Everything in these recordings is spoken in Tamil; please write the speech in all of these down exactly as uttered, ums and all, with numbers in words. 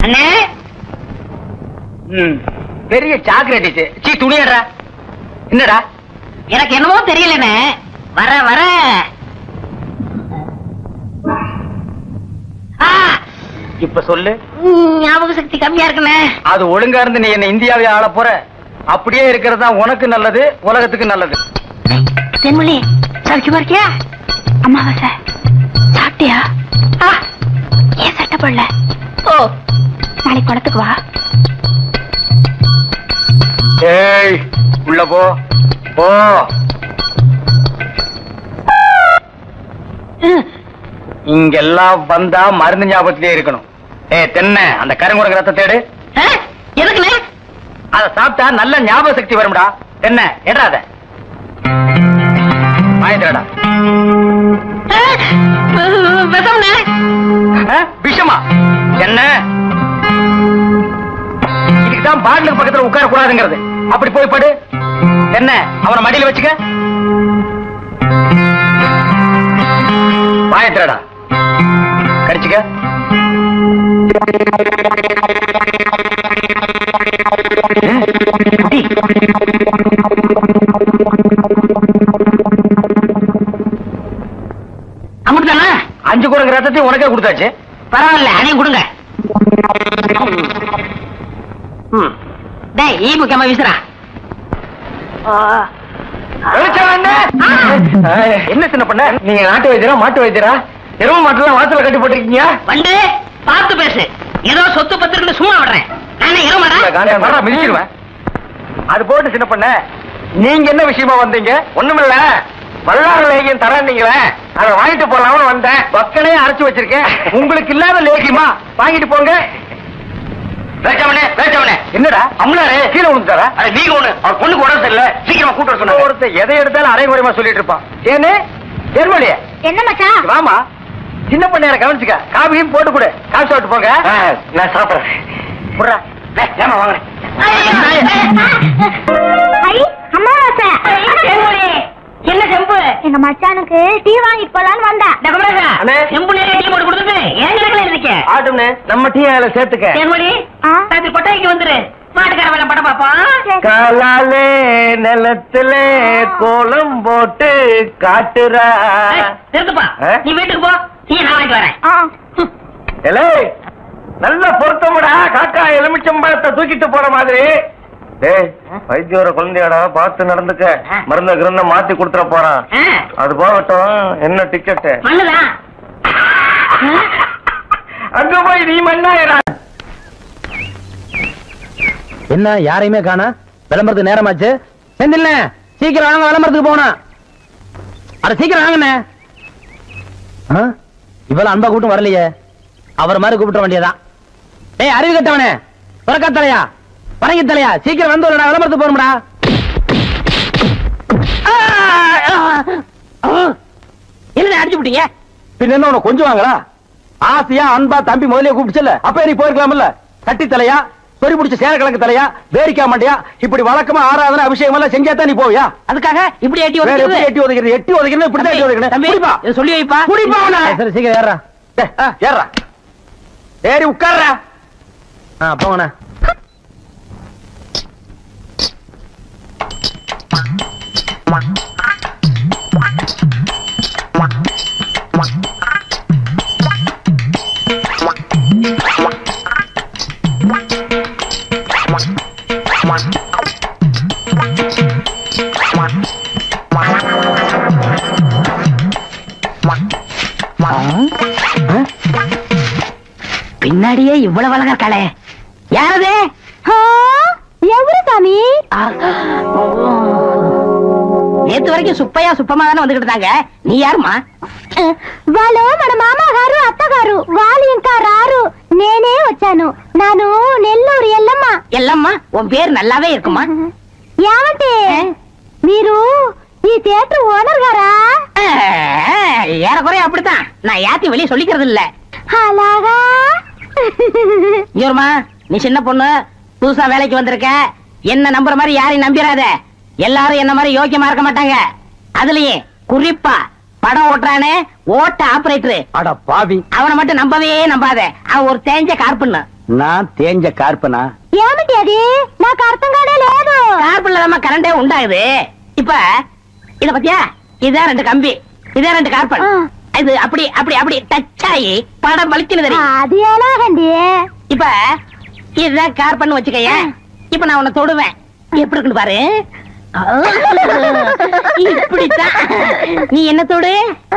அண்ணே பெரிய சாக்லேட் சீ துணியடா என்னடா எனக்கு என்னமோ தெரியலண்ணே வர வர இப்ப சொல்லு ஞாபக சக்தி கம்மியா இருக்குண்ணே அது ஒழுங்கா இருந்து நீ என்ன இந்தியாவை ஆள போற அப்படியே இருக்கிறது தான் உனக்கு நல்லது உலகத்துக்கு நல்லது தென்மொழி சௌக்கியமா இருக்கியா அம்மாவாசை சாப்பிட்டியா ஏன் சட்டை போடல ஓ நாளைக்கு குளத்துக்கு வா ஏய் உள்ள போ போ இங்கெல்லாம் வந்தா மருந்து ஞாபகத்திலே இருக்கணும் ஏ தென்ன அந்த கருங்குரங்கு ரத்த தேடு எதுக்குண்ணே அத சாப்பிட்டா நல்ல ஞாபக சக்தி வரும்டா தென்ன எடாத வாங்கிடா விஷமா என்ன இதுக்குதான் பாட்டிலுக்கு பக்கத்துல உட்கார கூடாதுங்கிறது அப்படி போய் படு என்ன அவனை மடியில வச்சுக்க வாயத்திரடா கடிச்சுக்க அமுட்டானா அஞ்சு குரங்கு ரத்தத்தையும் உனக்கே கொடுத்தாச்சு பரவாயில்ல அதையும் கொடுங்க டேய் ஈ முக்கியமா வீசுறா என்ன சின்ன பண்ண நீங்க நாட்டு வைத்தியரா மாட்டு வைத்தியரா எரும மாட்டுலாம் வாசல கட்டி போட்டிருக்கீங்க வந்து பார்த்து பேசு ஏதோ சொத்து பத்திரன்னு சும்மா விடுறேன் நானே எருமடா மிதிச்சிருவேன் அது போட்டு சின்ன பண்ண நீங்க என்ன விஷயமா வந்தீங்க ஒண்ணுமில்ல வல்லார லேகியம் தரீங்களே அதை வாங்கிட்டு போலாம்னு வந்தேன் பக்கனே அரைச்சு வச்சிருக்கேன் உங்களுக்கு இல்லாத லேகியமா வாங்கிட்டு போங்க வேச்சவனே வேச்சவனே என்னடா அம்லாரே கீழே விழுந்துட்டாரா அட நீங்க ஒண்ணு அவர் பொண்ணுக்கு உடம்பு சரியில்லை சீக்கிரமா கூட்டு வர சொன்னாங்க ஒருத்தர் எதை எடுத்தாலும் அரைகுறைமா சொல்லிட்டு இருப்பான் ஏன்னு தெருமொழியே என்ன மச்சான் வாமா சின்ன பண்ணையார கவனிச்சுக்க காபியும் போட்டு கொடு காசு சாப்பிட்டு போங்க நான் சாப்பிடுறேன் புடுறா ஏமா வாங்க என்ன செம்பு எங்க மச்சானுக்கு டீ வாங்கிட்டு போலான்னு வந்தேன் செம்பு டீ போட்டு கொடுத்துட்டு ஏன் கிடக்கல இருக்க ஆட்டும்னே நம்ம டீ அதில் சேர்த்துக்க கொட்டைக்கு வந்துரு மாட்டுக்கார வேலை படம் பாப்போம் காலாலே நிலத்துல கோலம் போட்டு காட்டுறா நிறுத்துப்பா நீ வீட்டுக்கு போ டீ நான் வாங்கிட்டு வரேன் நல்ல பொருத்தமுடா காக்கா எலுமிச்சம்பழத்தை தூக்கிட்டு போற மாதிரி வைத்தியோர குழந்தையாடா பார்த்து நடந்துக்க மருந்த கிருந்த மாத்தி கொடுத்துட போறான் அது போகட்டும் என்ன டிக்கெட் அங்க போய் நீ மண்ணாயிரா என்ன யாரையுமே காணா விளம்பரத்துக்கு நேரமாச்சு செந்தில்ல சீக்கிரம் வாங்க விளம்பரத்துக்கு போனா அட சீக்கிரம் வாங்கண்ணே இவ்வளவு அன்பா கூட்டம் வரலையே அவர் மாதிரி கூப்பிட்ட வேண்டியதான் ஏய் அறிவு கட்டவனே புறக்கா தலையா பறங்கி தலையா சீக்கிரம் வந்து விளம்பரத்துக்கு போறோம்டா என்ன அடிச்சு விட்டீங்க பின்ன என்ன உனக்கு கொஞ்சம் வாங்களா ஆசையா அன்பா தம்பி முதலே கூப்பிடுச்சல அப்ப நீ போயிருக்கலாம்ல கட்டி தலையா சொறி பிடிச்ச சேரக்கிழங்கு தலையா வேடிக்கா மாட்டியா இப்படி வழக்கமா ஆராதனை அபிஷேகம் எல்லாம் செஞ்சாதான் நீ போவியா அதுக்காக இப்படி எட்டி ஒதுக்கிறது எட்டி ஒதுக்கிறது எட்டி ஒதுக்கிறது இப்படி எட்டி ஒதுக்கணும் சொல்லி வைப்பா குடிப்பா சரி சீக்கிரம் ஏறா ஏறா ஏறி உட்கார்றா போங்கண்ணா பின்னாடியே இவ்வளவு அழகா இருக்காளே யாரது எவரு சாமி நேத்து வரைக்கும் சுப்பையா சுப்பமா தானே வந்துகிட்டு இருந்தாங்க நீ யாருமா వాళ్ళు మన మామగారు అత్తగారు వాళ్ళు ఇంకా రారు నేనే వచ్చాను నాను నెల్లూరు ఎల్లమ్మ ఎల్లమ్మ உன் பேர் நல்லாவே இருக்குமா ఏమంటే మీరు ఈ தியேட்டர் ஓனர் గారా ஏறக்குறைய அப்படித்தான் நான் யாத்தி வெளியே சொல்லிக்கிறது இல்ல అలాగా யோர்மா நீ சின்ன பொண்ணு புதுசா வேலைக்கு வந்திருக்க என்ன நம்புற மாதிரி யாரையும் நம்பிராத எல்லாரும் என்ன மாதிரி யோக்கியமா இருக்க மாட்டாங்க அதுலயே குறிப்பா படம் ஓட்டுறானே ஓட்ட ஆபரேட்டர் அட பாவி அவனை மட்டும் நம்பவே நம்பாத அவன் ஒரு தேஞ்ச கார்பன் நான் தேஞ்ச కార్పనా ఏమిటి అది నాకు అర్థం కాడే లేదు కార్పన్ல நம்ம கரண்டே உண்டாகுது இப்ப இத பத்தியா இதான் ரெண்டு கம்பி இதான் ரெண்டு కార్పన్ இது அப்படி அப்படி அப்படி டச் ஆகி படம் வலிக்குது தெரியும் అది ఎలాగండి இப்ப இதுதான் కార్పன் வச்சுக்கயே இப்ப நான் உன்னை தொடுவேன் எப்படி இருக்குன்னு பாரு இப்படித்தான் நீ என்ன தொடு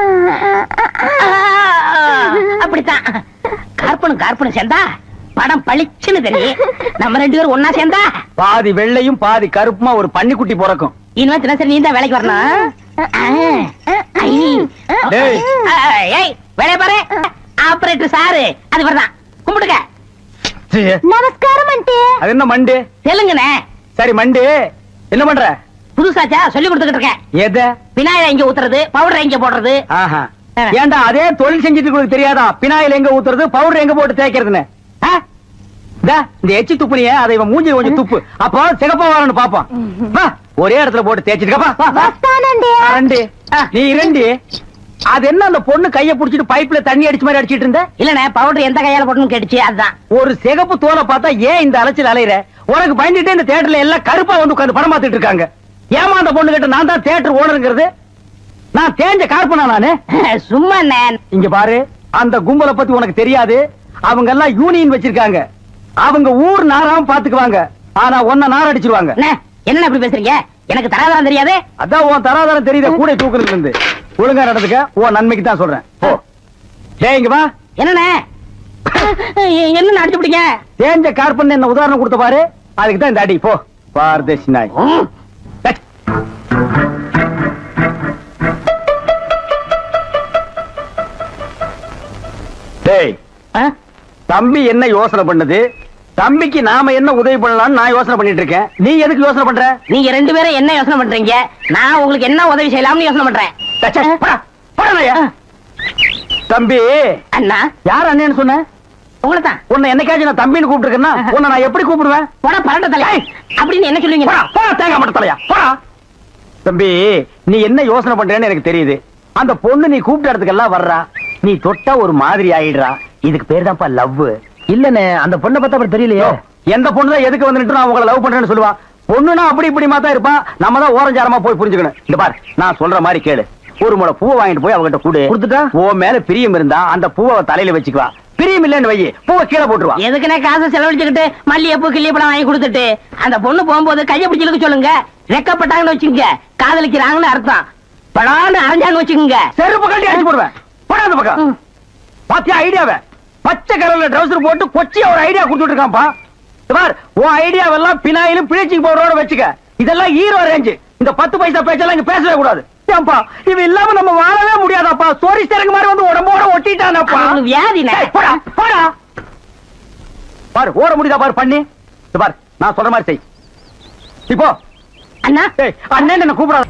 அப்படித்தான் కార్పன் కార్పன் சேர்ந்தா படம் பளிச்சுன்னு தெரியும் நம்ம ரெண்டு பேரும் ஒன்னா சேர்ந்தா பாதி வெள்ளையும் பாதி கருப்புமா ஒரு பன்னிக்குட்டி பிறக்கும் இனிமே தினசரி நீ தான் வேலைக்கு வரணும் வேலைய பாரு ஆபரேட்டர் சாரு அது வரதான் கும்பிடுங்க நமஸ்காரம் ஆண்டி அது என்ன மண்டு தெலுங்குனே சரி மண்டு என்ன பண்ற புதுசாச்சா சொல்லி கொடுத்துக்கிட்டு இருக்கேன் எத விநாயகர் எங்க ஊத்துறது பவுடர் எங்க போடுறது ஆஹா ஏண்டா அதே தொழில் செஞ்சுட்டு உங்களுக்கு தெரியாதா பினாயில் எங்க ஊத்துறது பவுடர் எங்க போட்டு தேய்க்கிறதுன்னு இந்த எச்சி துப்புனிய அதை இவன் மூஞ்சி கொஞ்சம் துப்பு அப்போ சிகப்பா வரணும் பாப்போம் ஒரே இடத்துல போட்டு தேய்ச்சிட்டு நீ இரண்டு அது என்ன அந்த பொண்ணு கைய புடிச்சிட்டு பைப்ல தண்ணி அடிச்ச மாதிரி அடிச்சிட்டு இருந்த இல்லனே பவுடர் எந்த கையால போட்டுன்னு கேட்டுச்சு அதுதான் ஒரு சிகப்பு தோலை பார்த்தா ஏன் இந்த அலைச்சல் அலையிற உனக்கு பயந்துட்டே இந்த தியேட்டர்ல எல்லாம் கருப்பா வந்து உட்கார்ந்து படம் பார்த்துட்டு இருக்காங்க ஏமா அந்த பொண்ணு கிட்ட நான் தான் தியேட்டர் ஓனருங்கிறது நான் தேஞ்ச கார்பனா நானு சும்மா இங்க பாரு அந்த கும்பலை பத்தி உனக்கு தெரியாது அவங்க எல்லாம் யூனியன் வச்சிருக்காங்க அவங்க ஊர் நாராம பாத்துக்குவாங்க ஆனா ஒன்ன நார அடிச்சிருவாங்க என்ன அப்படி பேசுறீங்க எனக்கு தராதாரம் தெரியாது அதான் உன் தராதாரம் தெரியுத கூட தூக்குறதுல இருந்து ஒழுங்கா நடந்துக்க உன் நன்மைக்கு தான் சொல்றேன் ஓ டேய் இங்க வா என்னண்ணே என்ன அடிச்சு பிடிங்க தேஞ்ச கார்பன் என்ன உதாரணம் கொடுத்த பாரு அதுக்கு தான் இந்த அடி போ பாரதேசி நாய் டேய் தம்பி என்ன யோசனை பண்ணுது தம்பிக்கு நாம என்ன உதவி பண்ணலாம்னு நான் யோசனை பண்ணிட்டு இருக்கேன் நீ எதுக்கு யோசனை பண்ற நீங்க ரெண்டு பேரும் என்ன யோசனை பண்றீங்க நான் உங்களுக்கு என்ன உதவி செய்யலாம்னு யோசனை பண்றேன் தம்பி அண்ணா யார் அண்ணன்னு சொன்ன உங்களை தான் உன்னை என்னைக்காச்சும் நான் தம்பின்னு கூப்பிட்டுருக்கேன்னா உன்னை நான் எப்படி கூப்பிடுவேன் போடா பரண்ட தலையா அப்படின்னு என்ன சொல்லுவீங்க போடா தேங்காய் மட்டும் தலையா போடா தம்பி நீ என்ன யோசனை பண்றேன்னு எனக்கு தெரியுது அந்த பொண்ணு நீ கூப்பிட்ட இடத்துக்கெல்லாம் வர்றா நீ தொட்டா ஒரு மாதிரி ஆயிடுறா இதுக்கு பேர் தான்ப்பா லவ் இல்லன்னு அந்த பொண்ணை பார்த்தா அப்புறம் தெரியலையோ எந்த பொண்ணு தான் எதுக்கு வந்துட்டு நான் உங்களை லவ் பண்றேன்னு சொல்லுவா பொண்ணுனா அப்படி இப்படிமா தான் இருப்பா நம்ம தான் ஓரஞ்சாரமா போய் புரிஞ்சுக்கணும் இந்த பாரு நான் சொல்ற மாதிரி கேளு ஒரு முளை பூவை வாங்கிட்டு போய் அவகிட்ட கூடு கொடுத்துட்டா ஓ மேல பிரியம் இருந்தா அந்த பூவை தலையில வச்சுக்குவா பிரியம் இல்லன்னு வை பூவை கீழே போட்டுருவா எதுக்குனே காசு செலவழிச்சுக்கிட்டு மல்லிகைப்பூ கிள்ளிப்பழம் வாங்கி கொடுத்துட்டு அந்த பொண்ணு போகும்போது கையை பிடிச்சிருக்கு சொல்லுங்க ரெக்கப்பட்டாங்கன்னு வச்சுக்கோங்க காதலிக்கிறாங்கன்னு அர்த்தம் படான்னு அரைஞ்சான்னு வச்சுக்கோங்க செருப்பு கட்டி அடிச்சு போடுவேன் போடாத பக்கம் பாத்தியா ஐடியாவை பச்சை கலர்ல ட்ரவுசர் போட்டு கொச்சியா ஒரு ஐடியா கொடுத்துட்டு இருக்கான்ப்பா பார் உன் ஐடியாவெல்லாம் பினாயிலும் பிளீச்சிங் பவுடரோட வச்சுக்க இதெல்லாம் ஹீரோ ரேஞ்சு இந்த பத்து பைசா பேச்செல்லாம் இங்க பேசவே கூடாது ஏன்பா இது இல்லாம நம்ம வாழவே முடியாதாப்பா சோரி சேரங்க மாதிரி வந்து உடம்போட ஒட்டிட்டானப்பா வியாதி போடா போடா பாரு ஓட முடியுதா பாரு பண்ணி பாரு நான் சொல்ற மாதிரி செய் இப்போ அண்ணா அண்ணன் என்ன கூப்பிடாத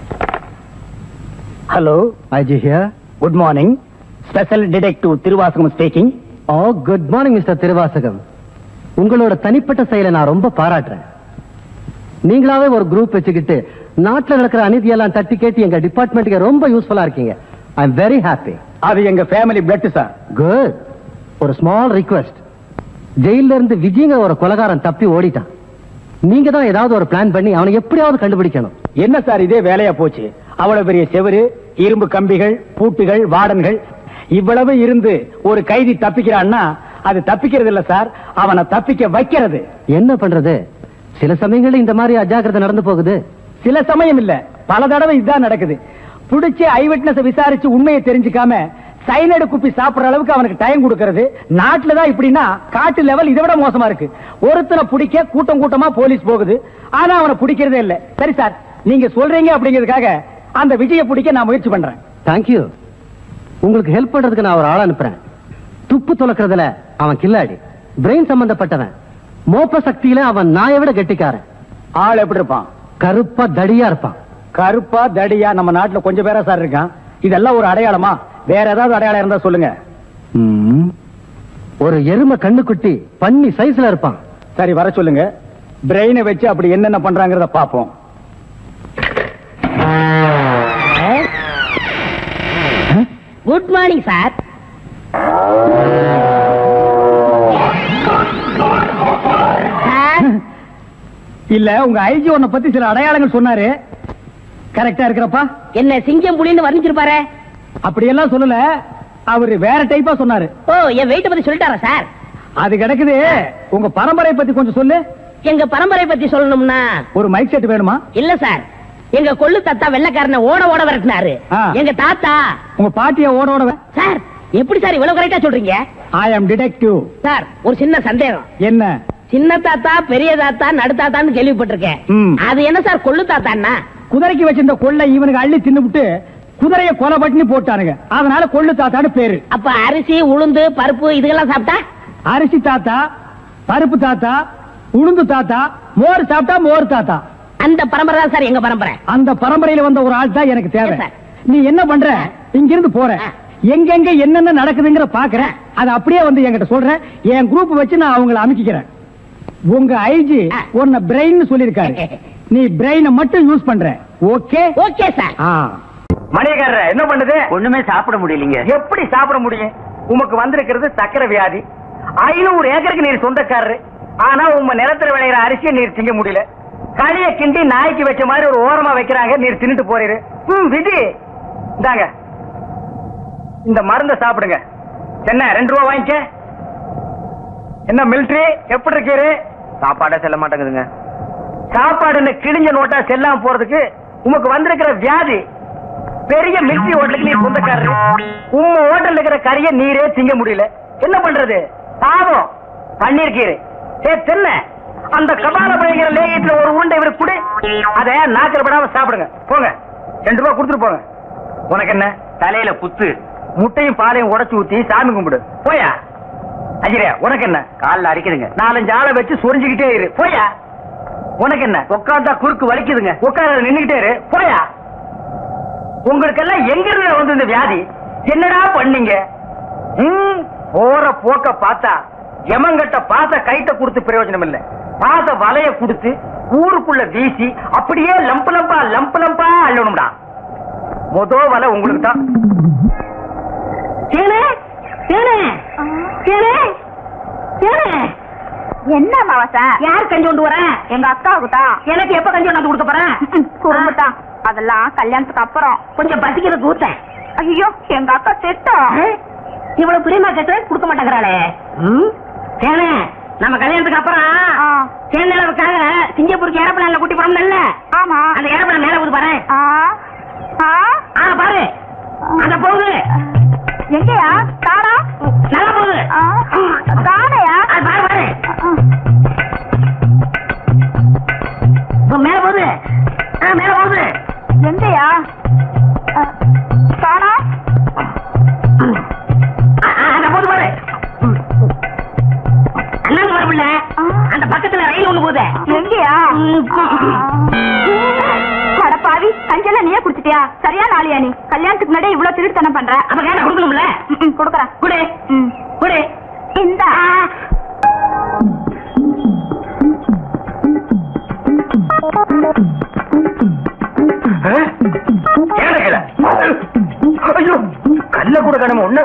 hello Aji here good morning special detective Thiruvasagam speaking oh good morning mister Thiruvasagam உங்களோட தனிப்பட்ட செயலை நான் ரொம்ப பாராட்டுறேன் நீங்களாவே ஒரு குரூப் வச்சுக்கிட்டு நாட்டில் நடக்கிற அநீதியெல்லாம் தட்டி கேட்டு எங்க டிபார்ட்மெண்ட்டுக்கு ரொம்ப யூஸ்ஃபுல்லா இருக்கீங்க ஐ எம் வெரி ஹாப்பி அது எங்க ஃபேமிலி பிளட் சார் குட் ஒரு ஸ்மால் ரிக்வெஸ்ட் ஜெயில இருந்து விஜய்ங்க ஒரு கொலைகாரன் தப்பி ஓடிட்டான் நீங்க தான் ஏதாவது ஒரு பிளான் பண்ணி அவனை எப்படியாவது கண்டுபிடிக்கணும் என்ன சார் இதே வேலையா போச்சு அவ்வளவு பெரிய செவரு இரும்பு கம்பிகள் பூட்டுகள் வார்டன்கள் இவ்வளவு இருந்து ஒரு கைதி தப்பிக்கிறான்னா அது தப்பிக்கிறது இல்ல சார் அவனை தப்பிக்க வைக்கிறது என்ன பண்றது சில சமயங்களில் இந்த மாதிரி அஜாக்கிரதை நடந்து போகுது சில சமயம் இல்ல பல தடவை இதுதான் நடக்குது புடிச்சு ஐ விட்னஸ் விசாரிச்சு உண்மையை தெரிஞ்சுக்காம சைனடு குப்பி சாப்பிடுற அளவுக்கு அவனுக்கு டைம் கொடுக்கறது நாட்டுலதான் இப்படின்னா காட்டு லெவல் இதை விட மோசமா இருக்கு ஒருத்தனை பிடிக்க கூட்டம் கூட்டமா போலீஸ் போகுது ஆனா அவனை பிடிக்கிறதே இல்ல சரி சார் நீங்க சொல்றீங்க அப்படிங்கிறதுக்காக அந்த விஜயை பிடிக்க நான் முயற்சி பண்றேன் தேங்க்யூ உங்களுக்கு ஹெல்ப் பண்றதுக்கு நான் ஒரு ஆள் அனுப்புறேன் துப்பு துளக்கிறதுல அவன் கில்லாடி பிரெயின் சம்பந்தப்பட்டவன் மோப்ப சக்தியில அவன் நாயை விட கெட்டிக்காரன் ஆள் எப்படி இருப்பான் கருப்பா தடியா இருப்பான் கருப்பா தடியா நம்ம நாட்டுல கொஞ்சம் பேரா சார் இருக்கான் இதெல்லாம் ஒரு அடையாளமா வேற ஏதாவது அடையாளம் இருந்தா சொல்லுங்க ஒரு எருமை கண்ணுக்குட்டி பன்னி சைஸ்ல இருப்பான் சரி வர சொல்லுங்க பிரெயினை வச்சு அப்படி என்னென்ன பண்றாங்கிறத பாப்போம் குட் மார்னிங் சார் இல்ல உங்க ஐஜி உன்னை பத்தி சில அடையாளங்கள் சொன்னாரு, கரெக்டா இருக்கிறப்பா? என்ன சிங்கம் புலின்னு வர்ணிச்சிருப்பாரு? அப்படியெல்லாம் சொல்லல, அவரு வேற டைப்பா சொன்னாரு. ஓ, என் வெயிட்ட பத்தி சொல்லிட்டாரா சார்? அது கிடக்குது. உங்க பரம்பரை பத்தி கொஞ்சம் சொல்லு. எங்க பரம்பரை பத்தி சொல்லணும்னா ஒரு மைக் செட் வேணுமா? இல்ல சார், எங்க கொள்ளு தாத்தா வெள்ளக்காரனை ஓட ஓட விரட்டினாரு. எங்க தாத்தா உங்க பாட்டிய ஓட ஓட. சார் எப்படி சார் இவ்வளவு கரெக்டா சொல்றீங்க? ஐ அம் டிடெக்டிவ். சார் ஒரு சின்ன சந்தேகம். என்ன? சின்ன தாத்தா பெரிய தாத்தா நடு தாத்தான்னு கேள்விப்பட்டிருக்கேன். அது என்ன சார் கொள்ளு தாத்தான்னா? குதிரைக்கு வச்சிருந்த கொள்ளை இவனுக்கு அள்ளி தின்னுபிட்டு குதிரைய கொலை பண்ணி போட்டானுங்க, அதனால கொள்ளு தாத்தான்னு பேரு. அப்ப அரிசி உளுந்து பருப்பு இதெல்லாம் சாப்பிட்டா? அரிசி தாத்தா, பருப்பு தாத்தா, உளுந்து தாத்தா, மோர் சாப்பிட்டா மோர் தாத்தா. அந்த பரம்பரை தான் சார் எங்க பரம்பரை. அந்த பரம்பரையில வந்த ஒரு ஆள் தான் எனக்கு தேவை. நீ என்ன பண்ற? இங்கிருந்து போற, எங்கெங்க என்னென்ன நடக்குதுங்கிற பாக்குறேன், அதை அப்படியே வந்து என்கிட்ட சொல்றேன். என் குரூப் வச்சு நான் அவங்களை அமைக்கிறேன். உங்க ஐஜி உன்னை பிரெயின் சொல்லிருக்காரு, நீ பிரெயினை மட்டும் யூஸ் பண்ற. ஓகே? Okay sir. மணியக்காரர் என்ன பண்ணுது? ஒண்ணுமே சாப்பிட முடியலீங்க. எப்படி சாப்பிட முடியும்? உமக்கு வந்திருக்கிறது சக்கரை வியாதி. ஐநூறு ஏக்கருக்கு நீர் சொந்தக்காரரு, ஆனா உங்க நிலத்துல விளையிற அரிசியை நீர் திங்க முடியல. களிய கிண்டி நாய்க்கு வச்ச மாதிரி ஒரு ஓரமா வைக்கிறாங்க, நீர் தின்னுட்டு போறீரு. விதி இந்தாங்க, இந்த மருந்த சாப்பிடுங்க. என்ன ரெண்டு ரூபா வாங்கிக்க. என்ன மிலிட்டரி எப்படி இருக்கீரு? சாப்பாடே செல்ல மாட்டேங்குதுங்க. சாப்பாடுன்னு கிழிஞ்ச நோட்டா செல்லாம போறதுக்கு உமக்கு வந்திருக்கிற வியாதி. பெரிய மிலிட்டரி ஹோட்டலுக்கு நீ சொந்தக்காரரு, உங்க ஹோட்டல் இருக்கிற கறிய நீரே திங்க முடியல. என்ன பண்றது? பாவம் பண்ணிருக்கீரு. சே தென்ன அந்த கபால பயங்கர லேகியத்துல ஒரு உருண்டை இவரு குடு, அத நாக்கில படாம சாப்பிடுங்க. போங்க, ரெண்டு ரூபா கொடுத்துட்டு போங்க. உனக்கு என்ன தலையில புத்து? முட்டையும் பாலையும் உடைச்சு ஊத்தி சாமி கும்பிடு. போயா. அஜிரே உனக்கு என்ன? காலில் அடிக்குதுங்க. நாலஞ்சு ஆளை வச்சு சொரிஞ்சுக்கிட்டே இரு. போயா. உனக்கு என்ன? உட்காந்தா குறுக்கு வலிக்குதுங்க. உட்கார நின்னுகிட்டே இரு. போயா. உங்களுக்கெல்லாம் எங்க இருந்து வந்து இந்த வியாதி? என்னடா பண்ணீங்க? போற போக்க பார்த்தா எமங்கட்ட பாச கைட்ட கொடுத்து பிரயோஜனம் இல்ல, பாச வலைய கொடுத்து ஊருக்குள்ள வீசி அப்படியே லம்பு லம்பா லம்பு லம்பா அள்ளணும்டா. மொத வலை உங்களுக்கு தான். என்ன மாவசா? யார் கஞ்சி கொண்டு வர? எங்க அக்காவுக்கு தான். எனக்கு எப்ப கஞ்சி கொண்டாந்து கொடுக்க போறேன்? குறும்புதான், அதெல்லாம் கல்யாணத்துக்கு அப்புறம். கொஞ்சம் பசிக்கிறது ஊத்தேன். ஐயோ எங்க அக்கா செத்தோம். இவ்வளவு பிரியமா கேட்டு கொடுக்க மாட்டேங்கிறாளே. சேனே நம்ம கல்யாணத்துக்கு அப்புறம் சேனலுக்காக சிங்கப்பூருக்கு ஏரோப்ளேன்ல கூட்டி போறோம்ல. ஆமா, அந்த ஏரோப்ளேன் மேல போகுது பாரு. பாரு அங்க போகுது. எங்கயா? காணா. நல்லா போகுது. காணையா? பாரு பாரு மேல போகுது. மேல போகுது. எங்கயா? காணா. அங்க போகுது பாரு. அண்ணன் வரவில்ல, அந்த பக்கத்துல ரயில் ஒண்ணு போகுது. எங்கயா? பாவி, கஞ்செல்லாம் நீயே குடிச்சிட்டியா? சரியா நாளியா? நீ கல்யாணத்துக்கு முன்னாடி இவ்வளவு திருட்டுத்தனம் பண்ற. அப்ப கேட்ட கொடுக்கணும்ல? கொடுக்கறேன். குடு குடு. இந்த ஐயோ கல்ல கூட கடமை ஒண்ணு.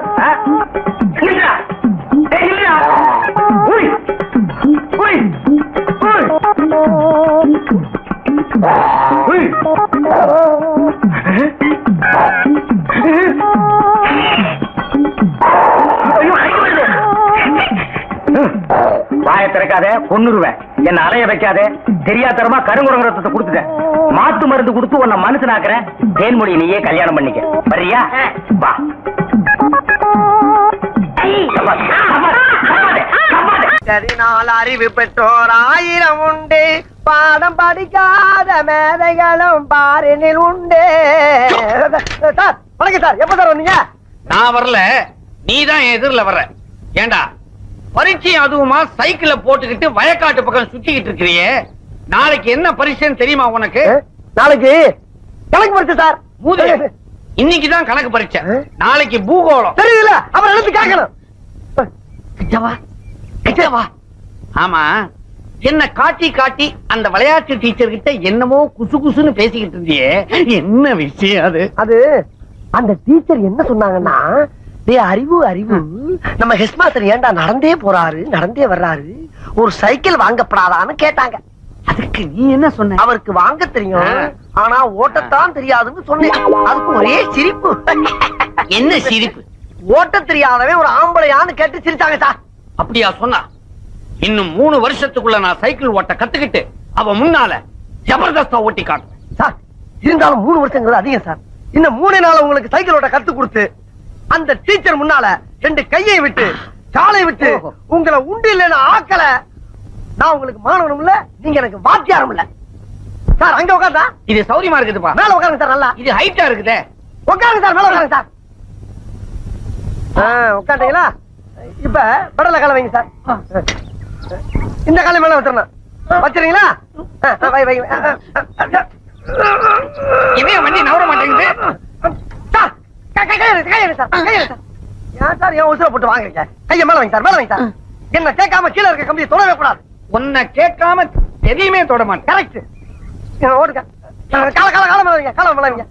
வாய திறக்காத, பொண்ணுருவேன். என்ன அலைய வைக்காத. தெரியாதரமா கருங்குரங்கத்தை கொடுத்துட்டேன். மாத்து மருந்து கொடுத்து உன்னை மனுஷனாக்குறேன். தேன்மொழி நீயே கல்யாணம் பண்ணிக்க. வரியா? வா. சரிநாள் அறிவு பெற்றோர் ஆயிரம் உண்டு, பாடம் படிக்காத மேதைகளும் பாரினில் உண்டு. சார் வணக்கம் சார், எப்ப சார் வந்தீங்க? நான் வரல, நீதான் எதிரில வர்ற. ஏண்டா பரீட்சை அதுவுமா சைக்கிள போட்டுக்கிட்டு வயக்காட்டு பக்கம் சுத்திக்கிட்டு இருக்கிறியே, நாளைக்கு என்ன பரீட்சைன்னு தெரியுமா உனக்கு? நாளைக்கு கணக்கு பரீட்சை சார். இன்னைக்குதான் கணக்கு பரீட்சை, நாளைக்கு பூகோளம். தெரியல, அப்புறம் எழுத்து கேட்கணும். ஆமா, என்ன காட்டி காட்டி அந்த விளையாட்டு டீச்சர் கிட்ட என்னமோ குசு குசுன்னு பேசிக்கிட்டு இருந்தியே, என்ன விஷயம் அது? அது அந்த டீச்சர் என்ன சொன்னாங்கன்னா, அறிவு அறிவு நம்ம ஹெட் மாஸ்டர் ஏண்டா நடந்தே போறாரு நடந்தே வர்றாரு, ஒரு சைக்கிள் வாங்கப்படாதான்னு கேட்டாங்க. அதுக்கு நீ என்ன சொன்ன? அவருக்கு வாங்க தெரியும், ஆனா ஓட்டத்தான் தெரியாதுன்னு சொன்னேன். அதுக்கு ஒரே சிரிப்பு. என்ன சிரிப்பு? ஓட்ட தெரியாதவன் ஒரு ஆம்பளையான்னு கேட்டு சிரிச்சாங்க சார். அப்படியா சொன்னா? இன்னும் மூணு வருஷத்துக்குள்ள நான் சைக்கிள் ஓட்ட கத்துக்கிட்டு அவ முன்னால ஜபர்தஸ்தா ஓட்டி காட்டுறேன் சார். இருந்தாலும் மூணு வருஷங்கிறது அதிகம் சார். இன்னும் மூணு நாள் உங்களுக்கு சைக்கிள் ஓட்ட கத்து கொடுத்து அந்த டீச்சர் முன்னால ரெண்டு கையை விட்டு காலை விட்டு உங்களை உண்டு இல்லைன்னு ஆக்கல, நான் உங்களுக்கு மாணவனும் இல்ல, நீங்க எனக்கு வாத்தியாரும் இல்ல சார். அங்க உட்காந்தா இது சௌரியமா இருக்குதுப்பா. மேல உட்காருங்க சார். நல்லா இது ஹைட்டா இருக்குதே. உட்காருங்க சார், மேல உட்காருங்க சார். உட்காந்தீங்களா? இப்ப படல கால வைங்க சார். இந்த காலை மேல வச்சிடணும். வச்சிருங்களா? இவன் வண்டி நவர மாட்டேங்குது சார். கையை சார், கையை சார். ஏன் சார் ஏன் உசுர போட்டு வாங்குறீங்க? கையை மேல வைங்க சார், மேல வைங்க சார். என்ன கேட்காம கீழே இருக்க கம்பியை தொடவே கூடாது. உன்னை கேட்காம எதையுமே தொட மாட்டேன். கரெக்ட். ஓடுங்க. கால கால கால மேல வைங்க, கால மேல வைங்க.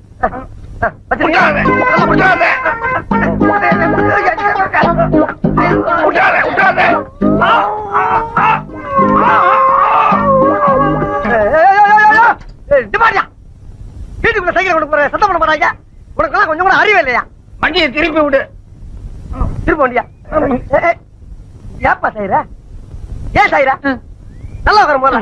வீட்டுக்குள்ள சைக்கிள் கொண்டு போற சத்தம் பண்ண மாட்டாங்க. உனக்கு கொஞ்சம் கூட அறிவே இல்லையா? வண்டியை திருப்பி விடு. திருப்ப வண்டியா? ஏப்பா செய்யற? ஏன் செய்யற? நல்லா வரும் போல.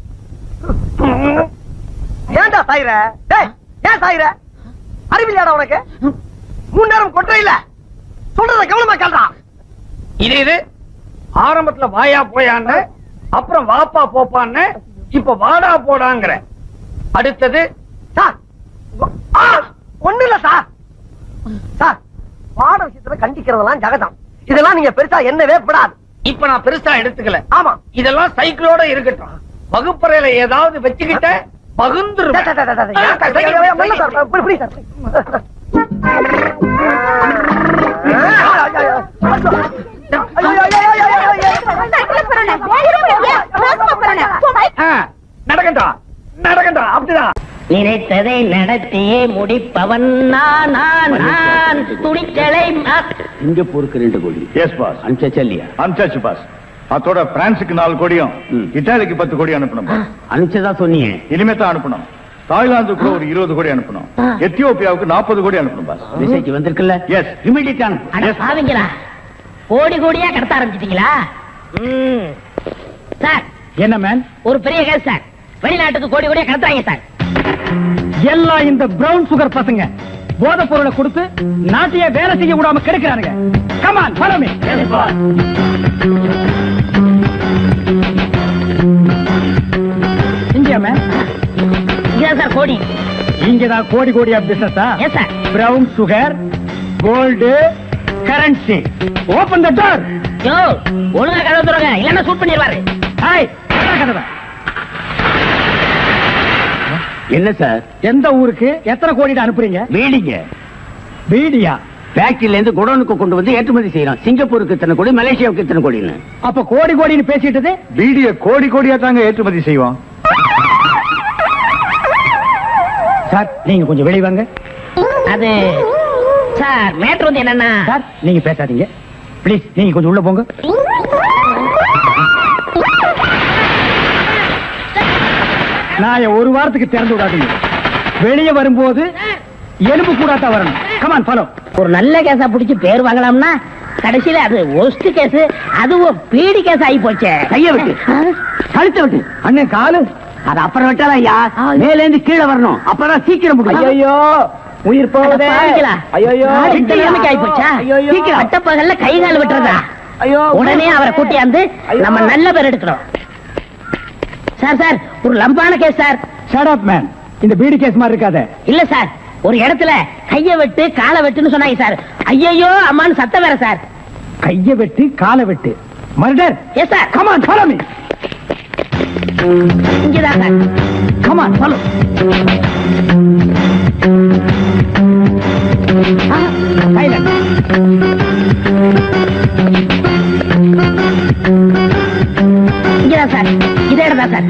ஏன்டா சாயிர? டேய், ஏன் சாயிர? அறிவில்லையாடா உனக்கு? மூணு நேரம் கொட்டை இல்ல. சொல்றத கவனமா கேள்றா. இது இது ஆரம்பத்துல வாயா போயான்னு, அப்புறம் வாப்பா போப்பான்னு, இப்ப வாடா போடாங்கிற. அடுத்தது சார் ஒண்ணு இல்ல சார். சார் பாட விஷயத்துல கண்டிக்கிறதெல்லாம் ஜகதம். இதெல்லாம் நீங்க பெருசா என்னவே படாது. இப்ப நான் பெருசா எடுத்துக்கல. ஆமா, இதெல்லாம் சைக்கிளோட இருக்கட்டும். வகுப்பறையில ஏதாவது வச்சுக்கிட்ட பகுந்துரு. நடக்கண்டா நடக்கண்டா அப்படிதான். நினைத்ததை நடத்தியே முடிப்பவன் நான் நான் நான் துணிச்சலை சிங்கப்பூருக்கு ரெண்டு கோடி. S boss. அனுப்பிச்சா இல்லையா? அனுப்பிச்சாச்சு பாஸ். அதோட பிரான்ஸுக்கு நாலு கோடியும் இட்டாலிக்கு பத்து கோடி அனுப்பணும். அனுப்பிச்சதா சொன்னீங்க. இனிமே தான் அனுப்பணும். தாய்லாந்துக்கு கூட ஒரு இருபது கோடி அனுப்பணும். எத்தியோப்பியாவுக்கு நாற்பது கோடி அனுப்பணும் பாஸ். மெசேஜ் வந்திருக்குல்ல? எஸ். இமிடியேட். பாவீங்களா, கோடி கோடியா கடத்த ஆரம்பிச்சிட்டீங்களா? சார் என்ன மேன்? ஒரு பெரிய கேஸ் சார். வெளிநாட்டுக்கு கோடி கோடியா கடத்துறாங்க சார். எல்லாம் இந்த பிரவுன் சுகர் பசங்க போதை பொருளை கொடுத்து நாட்டையே வேலை செய்ய விடாம கெடுக்கிறானுங்க. Come on, follow me. இங்க மேன், இங்க சார் கோடி. இங்கதான் கோடி கோடியா பிசினஸா? Yes sir. Brown sugar, gold, currency. Open the door. Yo, ஒழுங்கா கதவை திறங்க, இல்லன்னா ஷூட் பண்ணிடுவாரு. ஹாய், கதவை. என்ன சார்? எந்த ஊருக்கு எத்தனை கோடி அனுப்புறீங்க? வீடிங்க. வீடியா? ஃபேக்டரியில இருந்து குடோனுக்கு கொண்டு வந்து ஏற்றுமதி செய்யறோம். சிங்கப்பூருக்கு இத்தனை கோடி, மலேசியாவுக்கு இத்தனை கோடின்னு. அப்ப கோடி கோடின்னு பேசிட்டது? வீடிய கோடி கோடியா தாங்க ஏற்றுமதி செய்வோம். சார் நீங்க கொஞ்சம் வெளியே வாங்க. அது சார் மேட்ரு வந்து என்னன்னா சார் நீங்க பேசாதீங்க ப்ளீஸ். நீங்க கொஞ்சம் உள்ள போங்க. நான் ஒரு வாரத்துக்கு திறந்து விடாதீங்க. வெளியே வரும்போது எலும்பு கூடாதான் வரணும். Come on follow. ஒரு நல்ல கேஸா பிடிச்சு பேர் வாங்கலாம்னா கடைசியில அது ஒஸ்ட் கேஸ், அதுவும் பீடி கேஸ் ஆகி போச்சே. கைய விட்டு, கழுத்த விட்டு. அண்ணன் காலு அது அப்புறம் விட்டாலும் ஐயா, மேல இருந்து கீழே வரணும். அப்பதான் சீக்கிரம் முடியும். ஐயோ உயிர் போகுதே. ஐயோ இந்த நிலைமைக்கு ஆகி போச்சா? சீக்கிரம் அட்டப்பகல்ல கை கால் விட்டுறதா? உடனே அவரை கூட்டியாந்து நம்ம நல்ல பேர் எடுக்கணும். சார் சார் ஒரு லம்பான case sir. Shut up man. இந்த பீடி கேஸ் மாதிரி இருக்காத. இல்ல சார், ஒரு இடத்துல கைய வெட்டு காலை வெட்டுன்னு சொன்னாங்க சார். ஐயோ அம்மான்னு சத்தம் வேற சார். கைய வெட்டு காலை வெட்டு murder. Yes sir. Come on follow me. இங்கதான் sir. Come on follow. Silent. இங்கதான் சார். இதே இடம் தான் சார்.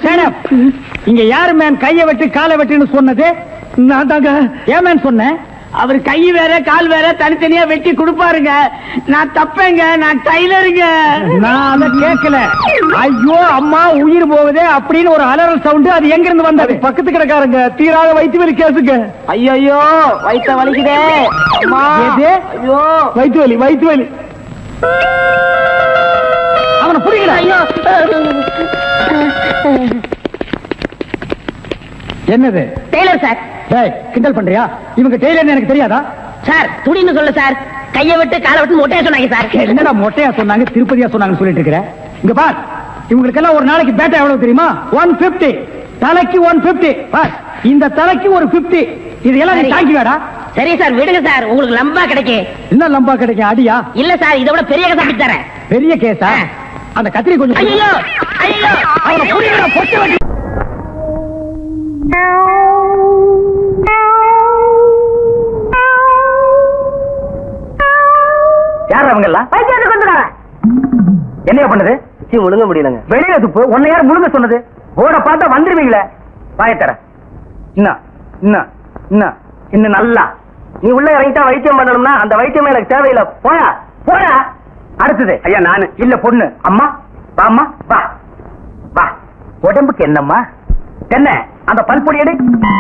இங்க யாரு மேன் கைய வெட்டு காலை வெட்டுன்னு சொன்னது? நான் தாங்க. ஏன் மேன் சொன்னேன்? அவர் கை வேற கால் வேற தனித்தனியா வெட்டி கொடுப்பாருங்க. நான் தப்பேங்க, நான் டைலருங்க. நான் அதை கேட்கல. ஐயோ அம்மா உயிர் போகுதே அப்படின்னு ஒரு அலறல் சவுண்ட். அது எங்க இருந்து வந்தது? பக்கத்து கிடக்காருங்க, தீராத வயிற்று வலி கேசுங்க. ஐயோ வயித்த வலிக்குதே. ஐயோ வயிற்று வலி வயிற்று வலி. அவனை புரியல. ஐயோ என்னது? Tailor sir. டேய் கிண்டல் பண்றியா? இவங்க டெய்லர் எனக்கு தெரியாதா? சார் துணின்னு சொல்லு சார். கையை விட்டு காலை விட்டு மொட்டையா சொன்னாங்க சார். என்னடா மொட்டையா சொன்னாங்க திருப்பதியா சொன்னாங்கன்னு சொல்லிட்டு இருக்கிற? இங்க பார், இவங்களுக்கெல்லாம் ஒரு நாளைக்கு பேட்டா எவ்வளவு தெரியுமா? One fifty. தலைக்கு ஒன் பிப்டி. இந்த தலைக்கு ஒரு பிப்டி. இதெல்லாம் நீ தாங்கி வேடா. சரி சார் விடுங்க சார், உங்களுக்கு லம்பா கிடைக்கும். என்ன லம்பா கிடைக்கும்? அடியா? இல்ல சார், இதை விட பெரிய கேஸ் அப்படி தரேன். பெரிய கேஸா? அந்த கத்திரி கொஞ்சம். ஐயோ ஐயோ அவனை புரியல. பொட்டு வண்டி. யார் அவங்க எல்லாம்? என்ன பண்ணுது? முழுங்க முடியலங்க. வெளியில துப்பு. உன்னை யார் முழுங்க சொன்னது? போட பார்த்தா வந்துருவீங்களே. பாயத்தர இன்னும் இன்னும் இன்னும் இன்னும் நல்லா நீ உள்ள இறங்கிட்டா வைத்தியம் பண்ணணும்னா அந்த வைத்தியம் எனக்கு தேவையில்லை. போயா போயா. அடுத்தது ஐயா நானு இல்ல பொண்ணு. அம்மா வாம்மா வா வா. உடம்புக்கு என்னம்மா? என்ன அந்த பல்பொடி எடு.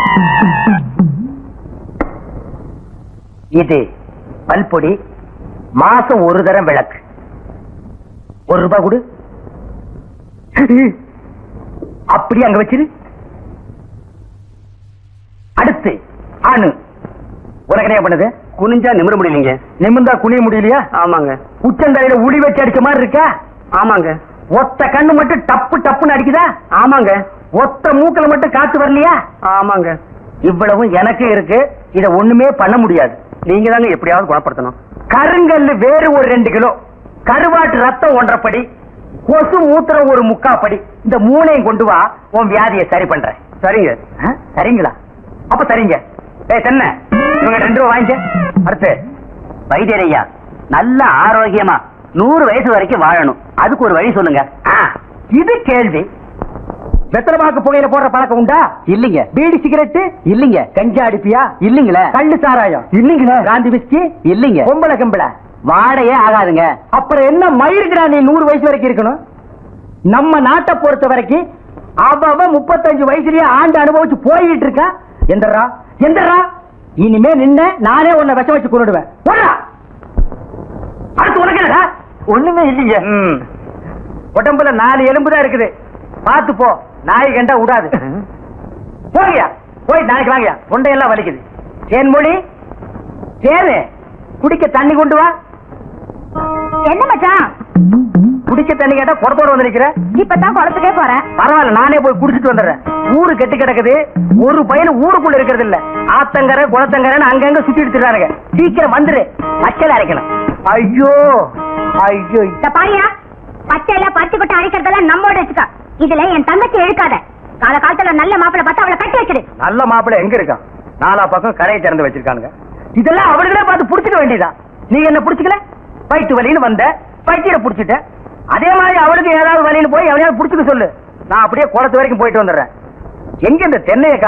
இது பல்பொடி. மாசம் ஒரு தரம் விளக்கு. ஒரு ரூபாய் கொடு. அப்படி அங்க வச்சிரு. அடுத்து ஆணு. உனக்கு என்ன பண்ணுது? குனிஞ்சா நிமிர முடியலீங்க. நிமிர்ந்தா குனிய முடியலையா? ஆமாங்க. உச்சந்தலையில உளி வச்சு அடிச்ச மாதிரி இருக்கா? ஆமாங்க. ஒத்த கண்ணு மட்டும் டப்பு டப்புன்னு அடிக்குதா? ஆமாங்க. ஒத்த மூக்கல மட்டும் காத்து வரலையா? ஆமாங்க. இவ்வளவும் எனக்கு இருக்கு. இத ஒண்ணுமே பண்ண முடியாது. நீங்க தாங்க எப்படியாவது குணப்படுத்தணும். கருங்கல்லு வேறு ஒரு ரெண்டு கிலோ, கருவாட்டு ரத்தம் ஒன்றரை, கொசு மூத்திரம் ஒரு முக்கா படி. இந்த மூணையும் கொண்டு வா, உன் வியாதியை சரி பண்றேன். சரிங்க. சரிங்களா? அப்ப சரிங்க. ஏ தென்ன இவங்க ரெண்டு ரூபா வாங்கிக்க. அடுத்து வைத்தியரையா நல்ல ஆரோக்கியமா நூறு வயசு வரைக்கும் வாழணும், அதுக்கு ஒரு வழி சொல்லுங்க. இது கேள்வி. வெத்தலமாக்கு புகையில போடுற பழக்கம் உண்டா? இல்லீங்க. பீடி சிகரெட்? இல்லீங்க. கஞ்சா அடிப்பியா? இல்லீங்களே. கள்ளு சாராயம்? இல்லீங்களே. காந்தி விஸ்கி? இல்லீங்க. பொம்பளை கம்பளை வாடையே ஆகாதுங்க. அப்புறம் என்ன மயிருக்குடா நீ நூறு வயசு வரைக்கும் இருக்கணும்? நம்ம நாட்டை பொறுத்த வரைக்கும் அவ முப்பத்தஞ்சு வயசுலயே ஆண்டு அனுபவிச்சு போயிட்டு இருக்கா. எந்தரா எந்தரா இனிமே நின்ன நானே உன்னை விஷம் வச்சு கொண்டுடுவேன். அடுத்து உனக்கு என்னடா? ஒண்ணுமே இல்லைங்க. உடம்புல நாலு எலும்பு தான் இருக்குது. பார்த்து போ, நாய் கண்டா விடாது. போகியா போய் நாளைக்கு வாங்கியா. தொண்டையெல்லாம் வலிக்குது. தேன்மொழி தேனு குடிக்க தண்ணி கொண்டு வா. என்ன மச்சான்? குடிக்க தண்ணி கேட்டா குடத்தோட வந்து நிக்கிற. இப்பதான் குளத்துக்கே போறேன். பரவாயில்ல, நானே போய் குடிச்சிட்டு வந்துடுறேன். ஊரு கெட்டி கிடக்குது. ஒரு பையன் ஊருக்குள்ள இருக்கிறது இல்ல. ஆத்தங்கரை குளத்தங்கரைன்னு அங்கங்க சுத்தி எடுத்துறானுங்க. சீக்கிரம் வந்துரு, பச்சையில அரைக்கணும். ஐயோ ஐயோ பாரியா, பச்சையில பச்சை கொட்டை அரைக்கிறதெல்லாம் நம்மோட வச்சுக்கா. இதுல என் தங்கச்சி எழுக்காத. கால காலத்துல நல்ல மாப்பிளை பார்த்து அவளை கட்டி வச்சிரு. நல்ல மாப்பிளை எங்க இருக்கான்? நாலா பக்கம் கரையை திறந்து வச்சிருக்கானுங்க. இதெல்லாம் அவர்களே பார்த்து புடிச்சுக்க வேண்டியதான். நீங்க என்ன புடிச்சுக்கல? வயிற்று வலின்னு வந்த வயிற்ற புடிச்சிட்ட. அதே மாதிரி அவளுக்கு ஏதாவது வழியில போய் எவனையாவது புடிச்சுக்க சொல்லு. நான் அப்படியே குளத்து வரைக்கும் போயிட்டு வந்துடுறேன். எங்க இந்த தென்னையை